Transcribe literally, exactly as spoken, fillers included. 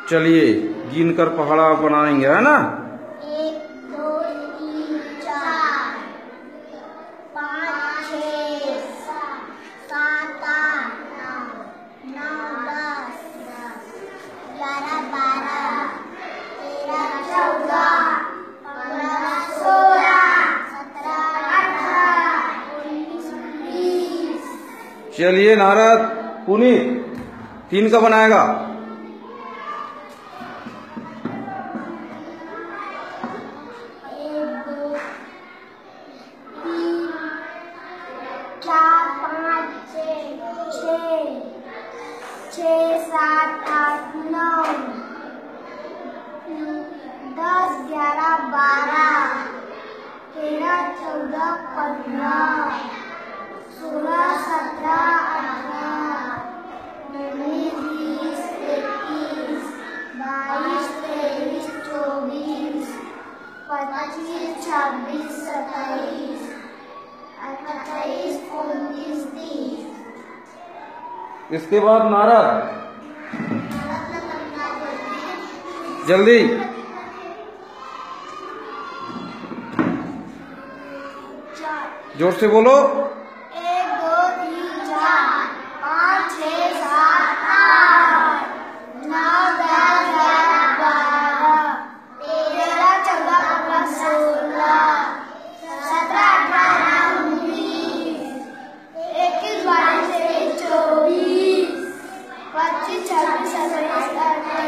चलिए गिन कर पहाड़ा बनाएंगे, है ना। एक दो तीन चार पाँच छः सात आठ नौ दस ग्यारह बारह तेरह चौदह पंद्रह सोलह सत्रह अठारह उन्नीस बीस। चलिए नारद पुनीत तीन का बनाएगा। एक दो तीन चार पाँच छः छः छः सात आठ नौ दस ग्यारह बारह तेरह चौदह पंद्रह सोलह सत्रह अठारह उन्नीस बीस इक्कीस बाईस तेईस चौबीस पच्चीस छब्बीस सत्ताईस अट्ठाईस उनतीस तीस। इसके बाद नारद जल्दी जोर से बोलो। एक दो तीन चार पाँच छः सात आठ नौ दस ग्यारह बारह तेरह चौदह पंद्रह सोलह सत्रह अठारह उन्नीस इक्कीस बाईस तेईस चौबीस पच्चीस छब्बीस सत्ताईस